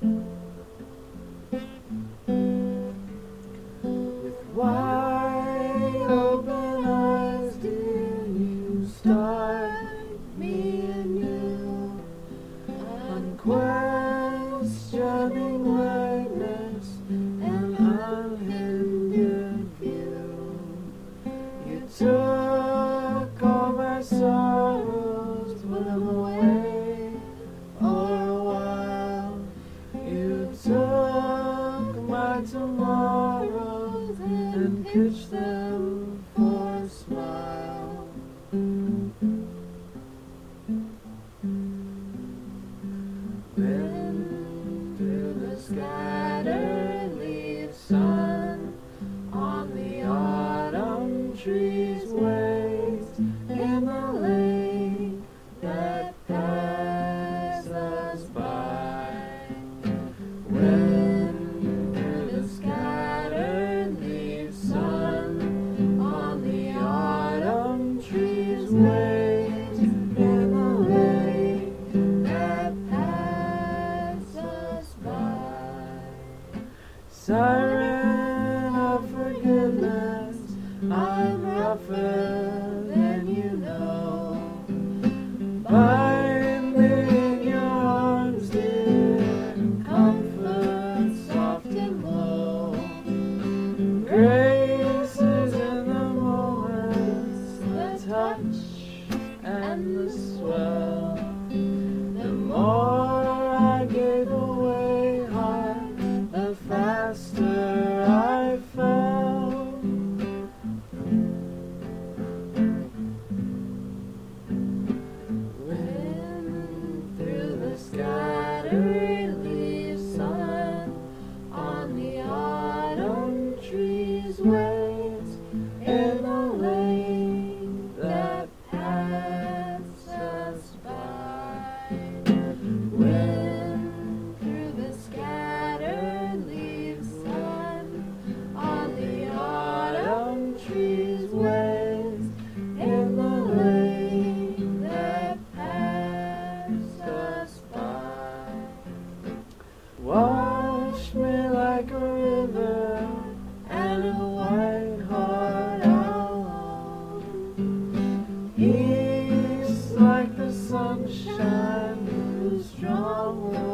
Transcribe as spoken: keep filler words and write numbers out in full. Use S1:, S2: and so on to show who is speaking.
S1: With wide open eyes, dear, you start me anew, unquestioning lightness and unhindered view. You took all my sorrows, put them away for a while. You took my tomorrows and pitched them for a smile. When through the scattered leaves, sun on the autumn trees waves in the lane that pass us by. When through the scattered leaves, sun on the autumn trees waves in the lane that pass us by. Siren of forgiveness, I'm rougher than you know. Bind me in your arms, dear, comfort soft and low. Grace is in the moments, the touch and the swell. The more I gave away, heart, the faster I fell. When through the scattered leaves, sun on the autumn trees waves in the lane that pass us by. When through the scattered leaves, sun on the autumn trees waves in the lane that pass us by. Wash me like a river and a white hart I'll own. East like the sunshine whose strong